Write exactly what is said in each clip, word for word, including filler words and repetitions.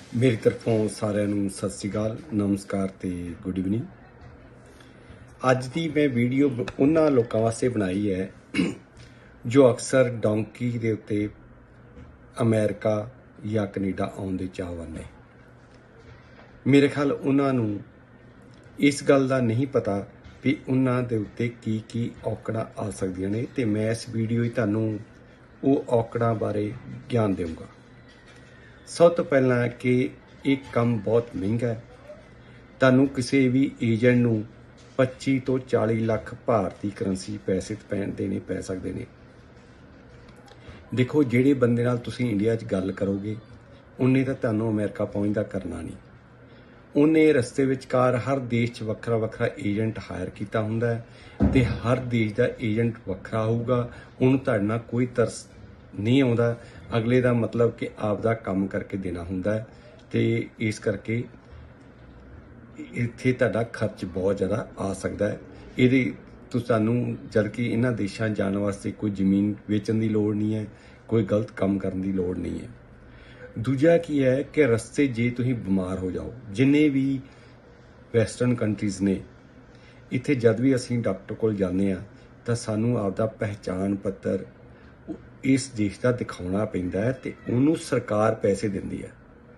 मेरी तरफों सारिਆਂ ਨੂੰ ਸਤਿ ਸ਼੍ਰੀ ਅਕਾਲ, ਨਮਸਕਾਰ ਤੇ ਗੁੱਡ ਇਵਨਿੰਗ। ਅੱਜ ਦੀ ਮੈਂ ਵੀਡੀਓ ਉਹਨਾਂ ਲੋਕਾਂ ਵਾਸਤੇ ਬਣਾਈ ਹੈ ਜੋ ਅਕਸਰ ਡੌਂਕੀ ਦੇ ਉੱਤੇ ਅਮਰੀਕਾ ਜਾਂ ਕੈਨੇਡਾ ਆਉਣ ਦੇ ਚਾਹਵਾਨ ਨੇ। ਮੇਰੇ ਖਿਆਲ ਉਹਨਾਂ ਨੂੰ ਇਸ ਗੱਲ ਦਾ ਨਹੀਂ ਪਤਾ ਵੀ ਉਹਨਾਂ ਦੇ ਉੱਤੇ ਕੀ ਕੀ ਔਕੜਾਂ ਆ ਸਕਦੀਆਂ ਨੇ, ਤੇ ਮੈਂ ਇਸ ਵੀਡੀਓ 'ਚ ਤੁਹਾਨੂੰ ਉਹ ਔਕੜਾਂ ਬਾਰੇ ਗਿਆਨ ਦੇਵਾਂਗਾ। सब तो पहला कि एक काम बहुत महंगा है। तुहानू किसी भी एजेंट नू पच्ची तो चाली लाख भारतीय करंसी पैसे पैन देने पै सकते हैं। देखो, जिहड़े बंदे नाल तुसीं इंडिया च गल करोगे उन्हें तो तुहानू अमेरिका पहुंचदा करना नहीं। उन्हें रस्ते विचकार हर देश च वखरा वखरा एजेंट हायर किया हुंदा है ते हर देश का एजेंट वखरा होऊगा। उन्होंने तुहाडे नाल कोई तरस नहीं आता। अगले का मतलब कि आपदा काम करके देना हुंदा है, ते इस करके इत्थे तुहाडा खर्च बहुत ज़्यादा आ सकता है। ये तुहानू जबकि इन्हां देशां जाने वास्ते कोई जमीन वेचण की लोड़ नहीं है, कोई गलत काम करने की लोड़ नहीं है। दूजा की है कि रस्ते जे तुसीं बीमार हो जाओ, जिन्ने भी वैसटर्न कंट्रीज़ ने, इत्थे जद भी असीं डॉक्टर कोल जाने आ तां सानू आपदा पहचान पत्र इस देश का दिखाना पैंदा है, ते उन्होंने सरकार पैसे दिंदी है।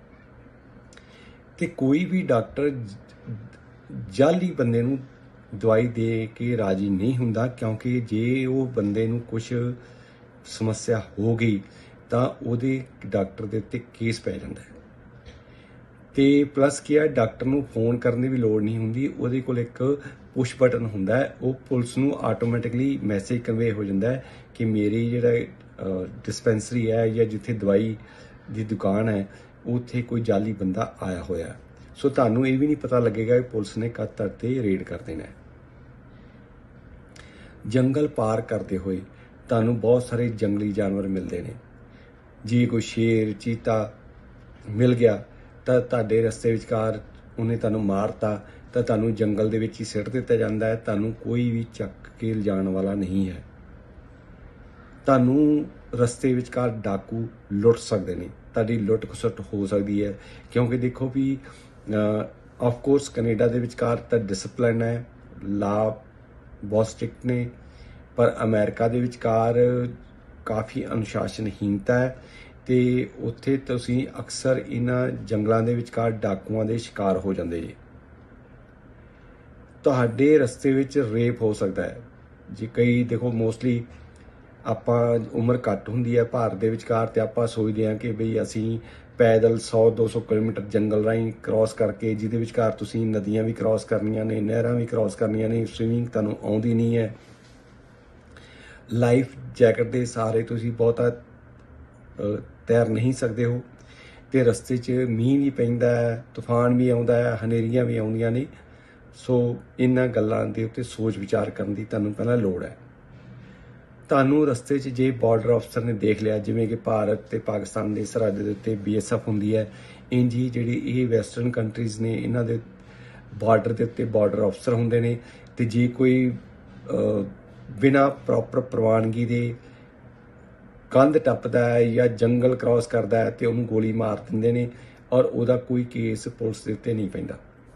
ते कोई भी डॉक्टर जाली बंदे नूं दवाई दे के राजी नहीं हुंदा, क्योंकि जे वो बंदे नूं कुछ समस्या हो गई तां उहदे डॉक्टर दे उत्ते केस पै जांदा है। ते प्लस की है, डॉक्टर नूं फोन करने की भी लोड़ नहीं हुंदी, उहदे कोल एक पुश बटन हुंदा है, वो पुलिस नूं आटोमैटिकली मैसेज कन्वे हो जाता है कि मेरी जिहड़ा डिस्पेंसरी है या जिथे दवाई की दुकान है उत्थे कोई जाली बंदा आया होया। सो तुहानू ये भी नहीं पता लगेगा कि पुलिस ने कद तक रेड कर देना है। जंगल पार करते हुए तुहानू बहुत सारे जंगली जानवर मिलते हैं। जे कोई शेर चीता मिल गया तो तुहाडे रस्ते विचकार उन्हें तुहानू मारता तो तुहानू जंगल दे विच ही सिट दिता जांदा है। तुहानू कोई भी चक के लिजाण वाला नहीं है। तुहानू रस्ते विचकार डाकू लुट सकते हैं, तुहाडी लुट खसुट हो सकती है। क्योंकि देखो भी ऑफकोर्स कनेडा दे विचकार तो डिसिपलिन है, ला बहुत स्ट्रिक्ट ने, पर अमेरिका दे विचकार काफ़ी अनुशासनहीनता है। तो उत्थे तुसीं अक्सर इन्हां जंगलों के विचकार डाकुआं दे शिकार हो जाते जी। तुहाडे रस्ते विच रेप हो सकता है जी। कई देखो मोस्टली ਆਪਾਂ उम्र घट हुंदी है भारत दे विचकार, ते आपां सोचदे हां कि बई असीं पैदल सौ दो सौ किलोमीटर जंगल राहीं क्रॉस करके, जिहदे विचकार तुसीं नदियां भी क्रॉस करनियां ने, नहरां भी क्रॉस करनियां ने, स्विमिंग तुहानूं आउंदी नहीं है, लाइफ जैकेट दे सहारे तुसीं बहुता तैर नहीं सकते हो, ते रस्ते च मींह भी पैंदा है, तूफान भी आउंदा है, हनेरियां भी आउंदियां ने। सो इन्हां गल्लां दे उत्ते सोच विचार करन दी तुहानूं पहिलां लोड़ है। तुहानू रस्ते च जे बॉर्डर अफसर ने देख लिया, जिवें कि भारत ते पाकिस्तान के सरहद के उत्ते बी एस एफ होंदी है, इंज ही जिहड़ी ये वैसटर्न कंट्रीज़ ने इन्हां दे बॉर्डर के उत्ते बॉर्डर अफसर होंदे ने। ते जे कोई बिना प्रॉपर प्रवानगी दे कंध टपदा है या जंगल क्रॉस करता है तो उन्होंने गोली मार दिंदे ने, और उहदा कोई केस पुलिस दे उत्ते नहीं पैंदा।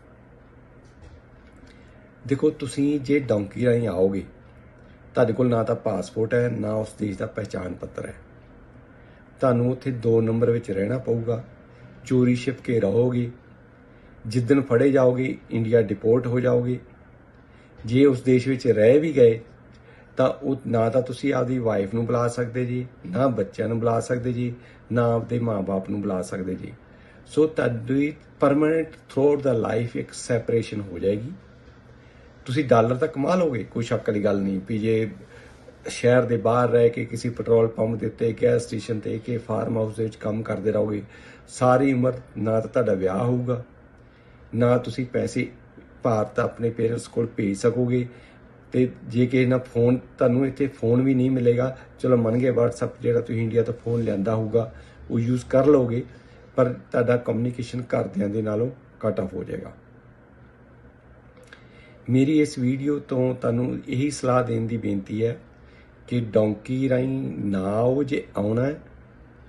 देखो, तुसीं जे डोंकी राहीं आओगे, तुहाडे कोल ना तो पासपोर्ट है, ना उस देश का पहचान पत्र है। तुहानू उत्थे दो नंबर विच रहना पऊगा, चोरी छिप के रहोगे। जिद्दन फड़े जाओगे इंडिया डिपोर्ट हो जाओगे। जे उस देश विच रह भी गए तो ना तो तुसीं आपदी वाइफ नूं बुला सकते जी, ना बच्चों नूं बुला सकते जी, ना आपदे माँ बाप नूं बुला सकते जी। सो तुहाडी permanent throughout the life एक सैपरेशन हो जाएगी। तुसीं डॉलर तो कमा लोगे, कोई शक वाली गल नहीं। भी जे शहर के बाहर रह के किसी पेट्रोल पंप के उत्ते, गैस स्टेशन ते के फार्म हाउस के काम करते रहोगे सारी उम्र, ना तो तुहाडा विआह होऊगा, ना तुसीं पैसे भारत अपने पेरेंट्स को भेज सकोगे। तो जे किसी ना फोन तुहानूं इत्थे फोन भी नहीं मिलेगा, चलो मन गए व्हाट्सएप जिहड़ा तुसीं इंडिया तो फोन लिआंदा होऊगा वो यूज़ कर लोगे, पर तुहाडा कम्यूनीकेशन घरदिआं दे नालों कट ऑफ हो जाएगा। मेरी इस वीडियो तो तुहानूं यही सलाह देने की बेनती है कि डोंकी राहीं ना आओ। जे आउणा है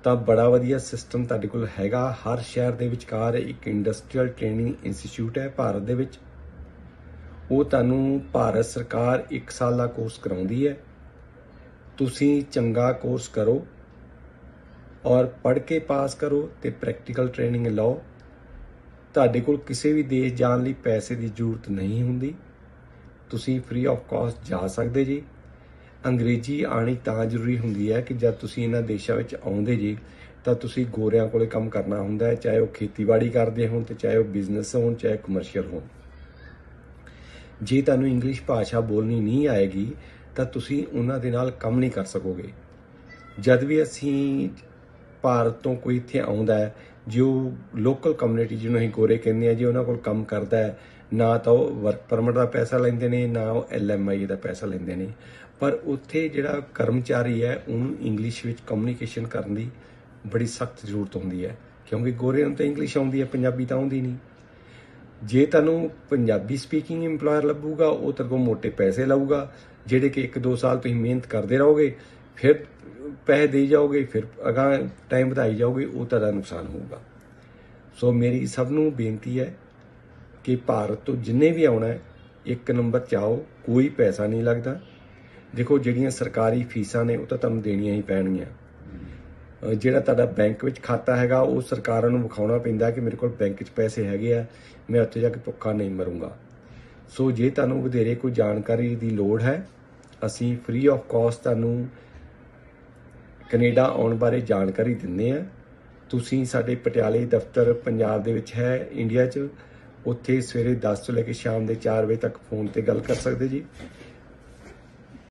ਤਾਂ ਬੜਾ ਵਧੀਆ ਸਿਸਟਮ ਤੁਹਾਡੇ ਕੋਲ ਹੈਗਾ। ਹਰ ਸ਼ਹਿਰ ਦੇ ਵਿਚਕਾਰ ਇੱਕ ਇੰਡਸਟਰੀਅਲ ਟ੍ਰੇਨਿੰਗ ਇੰਸਟੀਚਿਊਟ ਹੈ ਭਾਰਤ ਦੇ ਵਿੱਚ। ਉਹ ਤੁਹਾਨੂੰ ਭਾਰਤ ਸਰਕਾਰ ਇੱਕ ਸਾਲ ਦਾ ਕੋਰਸ ਕਰਾਉਂਦੀ ਹੈ। ਤੁਸੀਂ ਚੰਗਾ ਕੋਰਸ ਕਰੋ ਔਰ ਪੜ੍ਹ ਕੇ ਪਾਸ ਕਰੋ ਤੇ ਪ੍ਰੈਕਟੀਕਲ ਟ੍ਰੇਨਿੰਗ ਲਓ। ਤੁਹਾਡੇ ਕੋਲ ਕਿਸੇ ਵੀ ਦੇਸ਼ ਜਾਣ ਲਈ ਪੈਸੇ ਦੀ ਜ਼ਰੂਰਤ ਨਹੀਂ ਹੁੰਦੀ। ਤੁਸੀਂ ਫ੍ਰੀ ਆਫ ਕਾਸਟ ਜਾ ਸਕਦੇ ਜੀ। ਅੰਗਰੇਜ਼ੀ ਆਉਣੀ ਤਾਂ ਜ਼ਰੂਰੀ ਹੁੰਦੀ ਹੈ ਕਿ ਜਦ ਤੁਸੀਂ ਇਹਨਾਂ ਦੇਸ਼ਾਂ ਵਿੱਚ ਆਉਂਦੇ ਜੀ ਤਾਂ ਤੁਸੀਂ ਗੋਰਿਆਂ ਕੋਲੇ ਕੰਮ ਕਰਨਾ ਹੁੰਦਾ ਹੈ, ਚਾਹੇ ਉਹ ਖੇਤੀਬਾੜੀ ਕਰਦੇ ਹੋਣ ਤੇ ਚਾਹੇ ਉਹ ਬਿਜ਼ਨਸ ਹੋਣ, ਚਾਹੇ ਕਮਰਸ਼ੀਅਲ ਹੋਣ। ਜੇ ਤੁਹਾਨੂੰ ਇੰਗਲਿਸ਼ ਭਾਸ਼ਾ ਬੋਲਣੀ ਨਹੀਂ ਆਏਗੀ ਤਾਂ ਤੁਸੀਂ ਉਹਨਾਂ ਦੇ ਨਾਲ ਕੰਮ ਨਹੀਂ ਕਰ ਸਕੋਗੇ। ਜਦ ਵੀ ਅਸੀਂ ਭਾਰਤ ਤੋਂ ਕੋਈ ਇੱਥੇ ਆਉਂਦਾ ਹੈ, ਜੋ ਲੋਕਲ ਕਮਿਊਨਿਟੀ ਜਿਹਨੂੰ ਅਸੀਂ ਗੋਰੇ ਕਹਿੰਦੇ ਹਾਂ ਜੀ, ਉਹਨਾਂ ਕੋਲ ਕੰਮ ਕਰਦਾ ਹੈ, ਨਾ ਤਾਂ ਉਹ ਵਰਕ ਪਰਮਿਟ ਦਾ ਪੈਸਾ ਲੈਂਦੇ ਨੇ, ਨਾ ਉਹ ਐਲ ਐਮ ਆਈ ਦਾ ਪੈਸਾ ਲੈਂਦੇ ਨੇ। ਪਰ ਉੱਥੇ ਜਿਹੜਾ ਕਰਮਚਾਰੀ ਹੈ ਉਹਨੂੰ ਇੰਗਲਿਸ਼ ਵਿੱਚ ਕਮਿਊਨੀਕੇਸ਼ਨ ਕਰਨ ਦੀ ਬੜੀ ਸਖਤ ਜ਼ਰੂਰਤ ਹੁੰਦੀ ਹੈ, ਕਿਉਂਕਿ ਗੋਰਿਆਂ ਨੂੰ ਤਾਂ ਇੰਗਲਿਸ਼ ਆਉਂਦੀ ਹੈ, ਪੰਜਾਬੀ ਤਾਂ ਆਉਂਦੀ ਨਹੀਂ। ਜੇ ਤੁਹਾਨੂੰ ਪੰਜਾਬੀ ਸਪੀਕਿੰਗ ਇੰਪਲੋਇਰ ਲੱਭੂਗਾ, ਉਹ ਤੁਹਾਡੇ ਕੋਲ ਮੋਟੇ ਪੈਸੇ ਲਊਗਾ, ਜਿਹੜੇ ਕਿ ਇੱਕ ਦੋ ਸਾਲ ਤੁਸੀਂ ਮਿਹਨਤ ਕਰਦੇ ਰਹੋਗੇ, ਫਿਰ ਪੈਸੇ ਦੇ ਜਾਓਗੇ, ਫਿਰ ਅਗਾਂਹ ਟਾਈਮ ਵਧਾਈ ਜਾਓਗੇ, ਉਹ ਤੁਹਾਡਾ ਨੁਕਸਾਨ ਹੋਊਗਾ। ਸੋ ਮੇਰੀ ਸਭ ਨੂੰ ਬੇਨਤੀ ਹੈ ਕਿ ਭਾਰਤ ਤੋਂ ਜਿੰਨੇ ਵੀ ਆਉਣਾ ਹੈ ਇੱਕ ਨੰਬਰ 'ਚ ਆਓ, ਕੋਈ ਪੈਸਾ ਨਹੀਂ ਲੱਗਦਾ। ਦੇਖੋ ਜਿਹੜੀਆਂ ਸਰਕਾਰੀ ਫੀਸਾਂ ਨੇ ਉਹ ਤਾਂ ਤੁਹਾਨੂੰ ਦੇਣੀਆਂ ਹੀ ਪੈਣਗੀਆਂ। ਜਿਹੜਾ ਤੁਹਾਡਾ ਬੈਂਕ ਵਿੱਚ ਖਾਤਾ ਹੈਗਾ ਉਹ ਸਰਕਾਰਾਂ ਨੂੰ ਵਿਖਾਉਣਾ ਪੈਂਦਾ ਕਿ ਮੇਰੇ ਕੋਲ ਬੈਂਕ 'ਚ ਪੈਸੇ ਹੈਗੇ ਆ, ਮੈਂ ਉੱਥੇ ਜਾ ਕੇ ਭੁੱਖਾ ਨਹੀਂ ਮਰੂੰਗਾ। ਸੋ ਜੇ ਤੁਹਾਨੂੰ ਵਧੇਰੇ ਕੋਈ ਜਾਣਕਾਰੀ ਦੀ ਲੋੜ ਹੈ, ਅਸੀਂ ਫ੍ਰੀ ਆਫ ਕਾਸਟ ਤੁਹਾਨੂੰ ਕੈਨੇਡਾ ਆਉਣ ਬਾਰੇ ਜਾਣਕਾਰੀ ਦਿੰਦੇ ਹਾਂ। ਤੁਸੀਂ ਸਾਡੇ ਪਟਿਆਲੇ ਦਫ਼ਤਰ ਪੰਜਾਬ ਦੇ ਵਿੱਚ ਹੈ ਇੰਡੀਆ 'ਚ, ਉੱਥੇ ਸਵੇਰੇ ਦਸ ਤੋਂ ਲੈ ਕੇ ਸ਼ਾਮ ਦੇ ਚਾਰ ਵਜੇ ਤੱਕ ਫੋਨ ਤੇ ਗੱਲ ਕਰ ਸਕਦੇ ਜੀ।